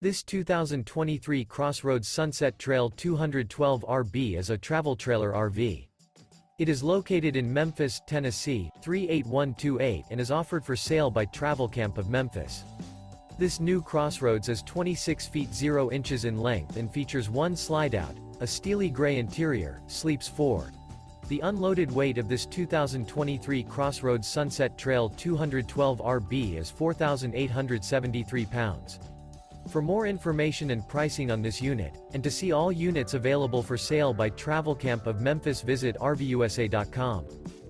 This 2023 CrossRoads Sunset Trail 212 RB is a travel trailer RV. It is located in Memphis, Tennessee, 38128 and is offered for sale by Travelcamp of Memphis. This new CrossRoads is 26 feet 0 inches in length and features one slideout, a Steeley Grey interior, sleeps 4. The unloaded weight of this 2023 CrossRoads Sunset Trail 212 RB is 4,873 pounds. For more information and pricing on this unit, and to see all units available for sale by Travelcamp of Memphis, visit RVUSA.com.